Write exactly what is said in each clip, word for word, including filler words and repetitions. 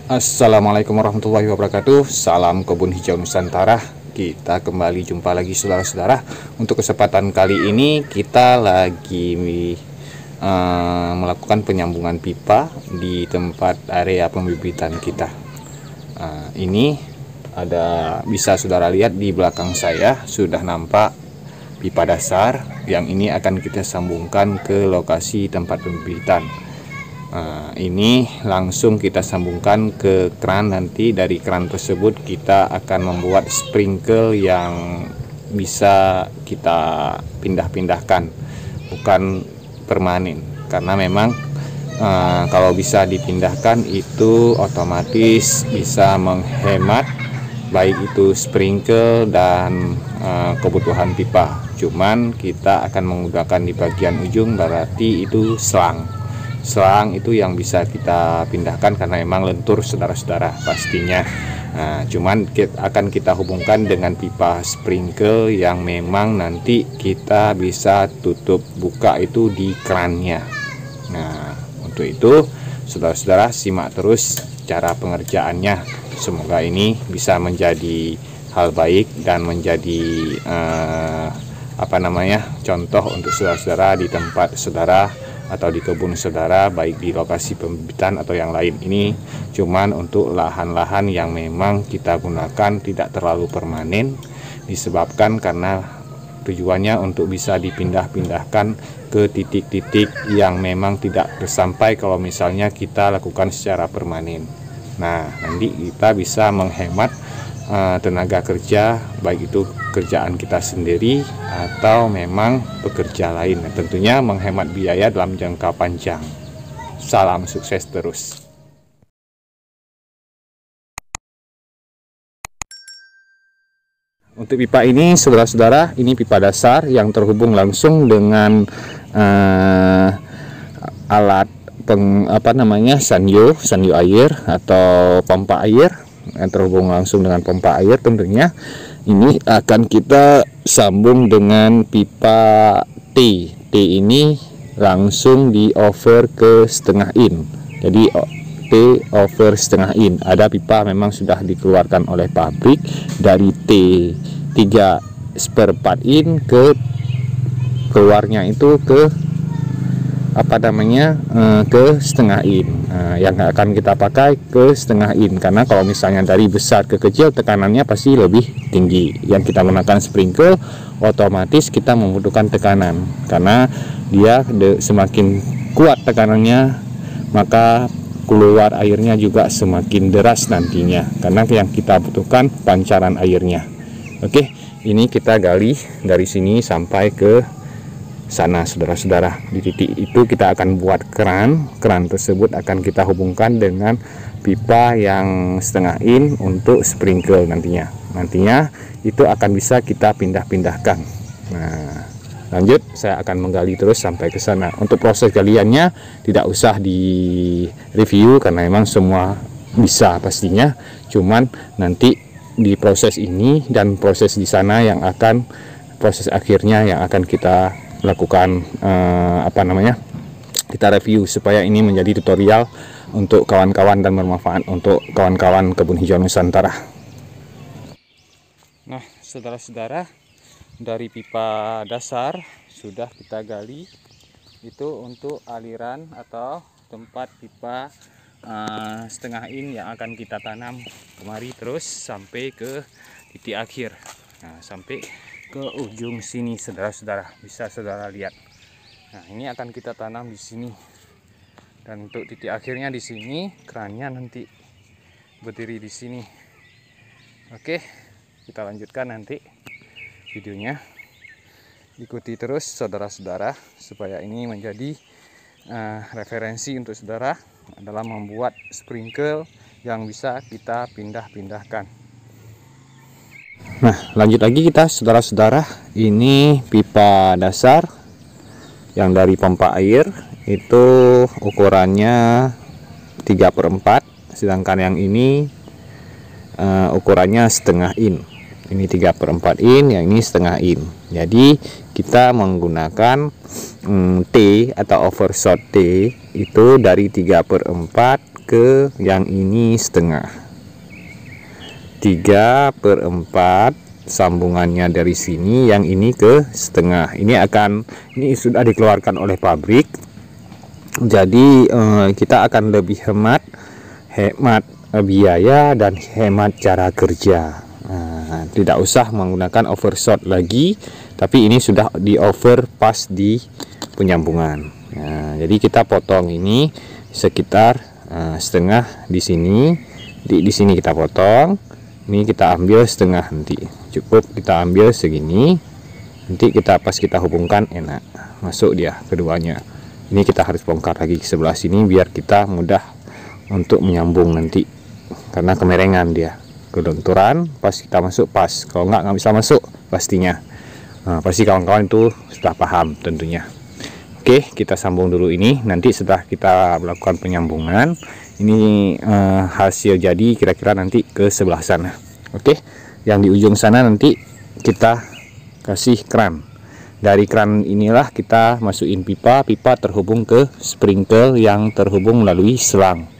Assalamualaikum warahmatullahi wabarakatuh. Salam kebun hijau Nusantara. Kita kembali jumpa lagi saudara-saudara. Untuk kesempatan kali ini kita lagi uh, melakukan penyambungan pipa di tempat area pembibitan kita. uh, Ini ada, bisa saudara lihat di belakang saya sudah nampak pipa dasar. Yang ini akan kita sambungkan ke lokasi tempat pembibitan. Nah, ini langsung kita sambungkan ke keran. Nanti dari keran tersebut kita akan membuat sprinkle yang bisa kita pindah-pindahkan, bukan permanen, karena memang uh, kalau bisa dipindahkan itu otomatis bisa menghemat baik itu sprinkle dan uh, kebutuhan pipa. Cuman kita akan menggunakan di bagian ujung, berarti itu selang selang itu yang bisa kita pindahkan karena memang lentur saudara-saudara pastinya. Nah, cuman kita akan kita hubungkan dengan pipa sprinkle yang memang nanti kita bisa tutup buka itu di kerannya. Nah, untuk itu saudara-saudara simak terus cara pengerjaannya. Semoga ini bisa menjadi hal baik dan menjadi eh, apa namanya contoh untuk saudara-saudara di tempat saudara atau di kebun saudara, baik di lokasi pembibitan atau yang lain. Ini cuman untuk lahan-lahan yang memang kita gunakan tidak terlalu permanen, disebabkan karena tujuannya untuk bisa dipindah-pindahkan ke titik-titik yang memang tidak tersampai kalau misalnya kita lakukan secara permanen. Nah, nanti kita bisa menghemat uh, tenaga kerja, baik itu kerjaan kita sendiri atau memang pekerja lain. Nah, tentunya menghemat biaya dalam jangka panjang. Salam sukses terus. Untuk pipa ini saudara-saudara, ini pipa dasar yang terhubung langsung dengan uh, alat peng, apa namanya sanyo, sanyo air atau pompa air yang terhubung langsung dengan pompa air. Tentunya ini akan kita sambung dengan pipa T. T ini langsung di over ke setengah in. Jadi T over setengah in. Ada pipa memang sudah dikeluarkan oleh pabrik dari T tiga seperempat in ke keluarnya itu ke apa namanya eh, ke setengah in. Nah, yang akan kita pakai ke setengah in, karena kalau misalnya dari besar ke kecil tekanannya pasti lebih tinggi. Yang kita gunakan sprinkle otomatis kita membutuhkan tekanan, karena dia de, semakin kuat tekanannya maka keluar airnya juga semakin deras nantinya, karena yang kita butuhkan pancaran airnya. Oke, ini kita gali dari sini sampai ke sana saudara-saudara. Di titik itu kita akan buat keran. Keran tersebut akan kita hubungkan dengan pipa yang setengah in untuk sprinkle nantinya. Nantinya itu akan bisa kita pindah-pindahkan. Nah, lanjut saya akan menggali terus sampai ke sana. Untuk proses galiannya tidak usah di review karena memang semua bisa pastinya. Cuman nanti di proses ini dan proses di sana yang akan proses akhirnya yang akan kita lakukan eh, apa namanya kita review, supaya ini menjadi tutorial untuk kawan-kawan dan bermanfaat untuk kawan-kawan kebun hijau Nusantara. Nah saudara-saudara, dari pipa dasar sudah kita gali itu untuk aliran atau tempat pipa uh, setengah in yang akan kita tanam kemari terus sampai ke titik akhir. Nah, sampai ke ujung sini saudara-saudara, bisa saudara lihat. Nah, ini akan kita tanam di sini. Dan untuk titik akhirnya di sini, kerannya nanti berdiri di sini. Oke, kita lanjutkan nanti videonya. Ikuti terus saudara-saudara supaya ini menjadi uh, referensi untuk saudara dalam membuat sprinkle yang bisa kita pindah-pindahkan. Nah, lanjut lagi kita saudara-saudara. Ini pipa dasar yang dari pompa air itu ukurannya tiga per empat, sedangkan yang ini uh, ukurannya setengah in. Ini tiga per empat in, yang ini setengah in. Jadi kita menggunakan mm, T atau overshot T itu dari tiga per empat ke yang ini setengah. Tiga per empat sambungannya dari sini, yang ini ke setengah. Ini akan ini sudah dikeluarkan oleh pabrik, jadi eh, kita akan lebih hemat hemat biaya dan hemat cara kerja. Nah, tidak usah menggunakan overshot lagi, tapi ini sudah di over pas di penyambungan. Nah, jadi kita potong ini sekitar uh, setengah di sini, di di sini kita potong. Ini kita ambil setengah, nanti cukup kita ambil segini, nanti kita pas kita hubungkan enak masuk dia keduanya. Ini kita harus bongkar lagi ke sebelah sini biar kita mudah untuk menyambung nanti, karena kemerengan dia kelenturan pas kita masuk pas, kalau nggak nggak bisa masuk pastinya. Nah, pasti kawan-kawan itu sudah paham tentunya. Oke, kita sambung dulu ini, nanti setelah kita melakukan penyambungan ini eh, hasil jadi kira-kira nanti ke sebelah sana. Oke, yang di ujung sana nanti kita kasih keran. Dari keran inilah kita masukin pipa, pipa terhubung ke sprinkle yang terhubung melalui selang.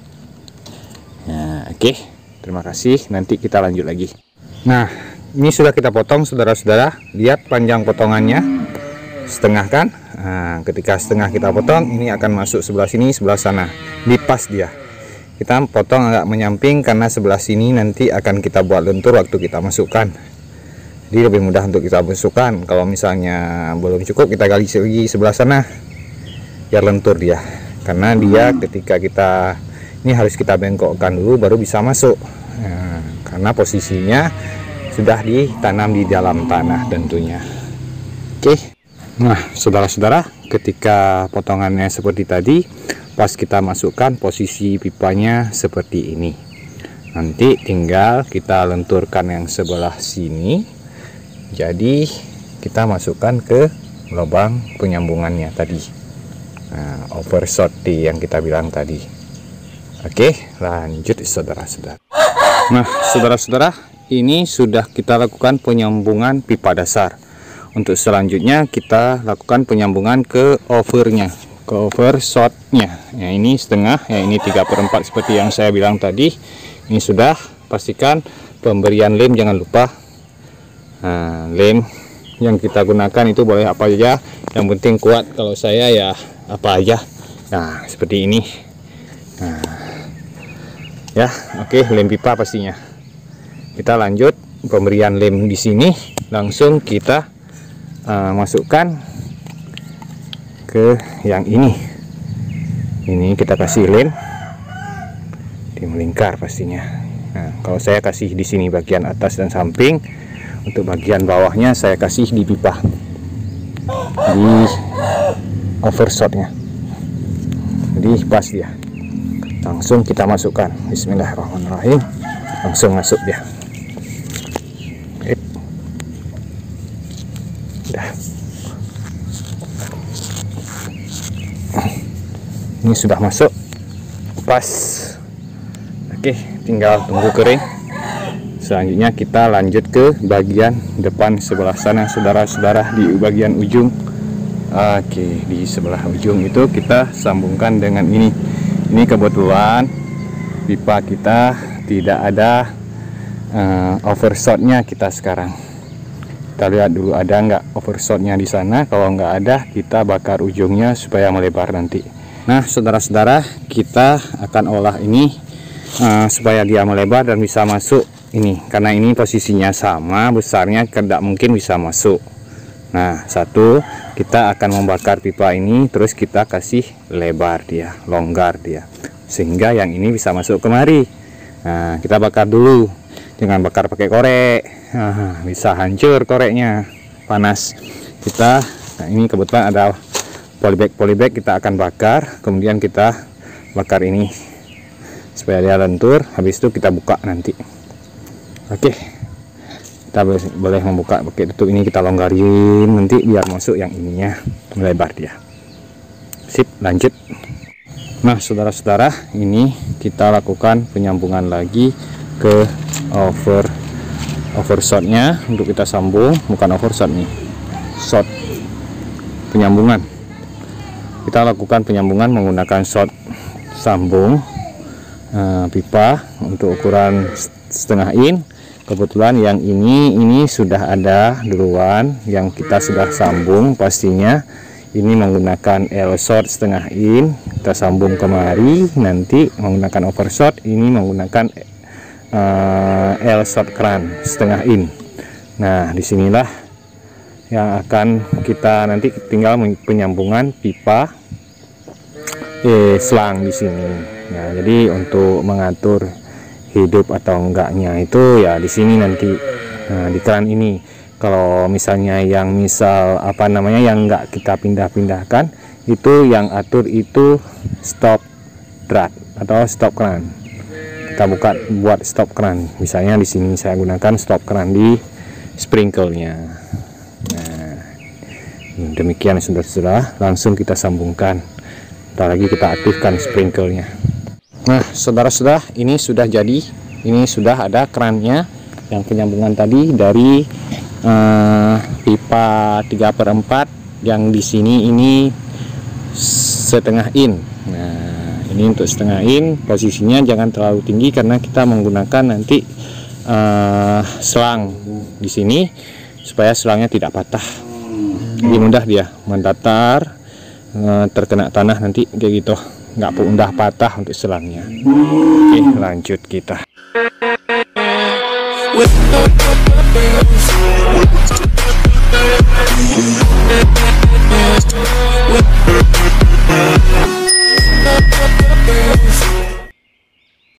Nah, oke, terima kasih, nanti kita lanjut lagi. Nah, ini sudah kita potong saudara-saudara, lihat panjang potongannya setengah kan. Nah, ketika setengah kita potong, ini akan masuk sebelah sini, sebelah sana, dipas dia. Kita potong agak menyamping karena sebelah sini nanti akan kita buat lentur waktu kita masukkan, jadi lebih mudah untuk kita masukkan. Kalau misalnya belum cukup, kita gali lagi sebelah sana biar lentur dia, karena dia ketika kita ini harus kita bengkokkan dulu baru bisa masuk. Nah, karena posisinya sudah ditanam di dalam tanah tentunya. Oke. Nah, saudara-saudara, ketika potongannya seperti tadi, pas kita masukkan posisi pipanya seperti ini. Nanti tinggal kita lenturkan yang sebelah sini. Jadi kita masukkan ke lubang penyambungannya tadi. Nah, overshot yang kita bilang tadi. Oke, lanjut saudara-saudara. Nah, saudara-saudara, ini sudah kita lakukan penyambungan pipa dasar. Untuk selanjutnya kita lakukan penyambungan ke overnya, ke overshotnya. Ya, ini setengah, ya ini tiga per empat seperti yang saya bilang tadi. Ini sudah, pastikan pemberian lem jangan lupa. Nah, lem yang kita gunakan itu boleh apa aja, yang penting kuat. Kalau saya ya apa aja. Nah, seperti ini. Nah, ya, oke, lem pipa pastinya. Kita lanjut pemberian lem di sini, langsung kita Uh, masukkan ke yang ini. Ini kita kasih lem di melingkar pastinya. Nah, kalau saya kasih di sini bagian atas dan samping, untuk bagian bawahnya saya kasih di pipa, di overshotnya. Jadi pas dia. Langsung kita masukkan. Bismillahirrahmanirrahim. Langsung masuk dia. Ini sudah masuk pas. Oke, tinggal tunggu kering. Selanjutnya kita lanjut ke bagian depan sebelah sana, saudara-saudara, di bagian ujung. Oke, di sebelah ujung itu kita sambungkan dengan ini. Ini kebetulan pipa kita tidak ada uh, overshotnya kita sekarang. Kita lihat dulu ada nggak overshotnya di sana. Kalau nggak ada, kita bakar ujungnya supaya melebar nanti. Nah, saudara-saudara, kita akan olah ini uh, supaya dia melebar dan bisa masuk ini. Karena ini posisinya sama besarnya, tidak mungkin bisa masuk. Nah, satu, kita akan membakar pipa ini, terus kita kasih lebar dia, longgar dia, sehingga yang ini bisa masuk kemari. Nah, kita bakar dulu dengan bakar pakai korek. Nah, bisa hancur koreknya, panas. Kita, nah ini kebetulan ada polybag polybag, kita akan bakar, kemudian kita bakar ini supaya dia lentur. Habis itu kita buka nanti. Oke, kita boleh membuka pakai tutup ini, kita longgarin nanti biar masuk yang ininya, melebar dia. Sip, lanjut. Nah, saudara-saudara, ini kita lakukan penyambungan lagi ke over overshotnya. Untuk kita sambung, bukan overshot nih, shot penyambungan. Kita lakukan penyambungan menggunakan shot sambung uh, pipa untuk ukuran setengah in. Kebetulan yang ini ini sudah ada duluan, yang kita sudah sambung pastinya. Ini menggunakan L short setengah in, kita sambung kemari. Nanti menggunakan overshot, ini menggunakan uh, L short kran setengah in. Nah, disinilah yang akan kita nanti tinggal penyambungan pipa eh, selang di sini. Nah, jadi untuk mengatur hidup atau enggaknya itu ya di sini nanti, nah, di keran ini. Kalau misalnya yang misal apa namanya yang enggak kita pindah-pindahkan, itu yang atur itu stop drat atau stop keran. Kita buka buat stop keran. Misalnya di sini saya gunakan stop keran di sprinkle-nya. Nah, demikian saudara-saudara, langsung kita sambungkan. Ntar lagi kita aktifkan sprinkle-nya. Nah, saudara-saudara, ini sudah jadi. Ini sudah ada kerannya yang penyambungan tadi dari uh, pipa tiga per empat yang di sini ini setengah in. Nah, ini untuk setengah in, posisinya jangan terlalu tinggi karena kita menggunakan nanti uh, selang di sini supaya selangnya tidak patah. Jadi mudah dia mendatar, uh, terkena tanah nanti kayak gitu, nggak mudah patah untuk selangnya. Oke, lanjut kita. With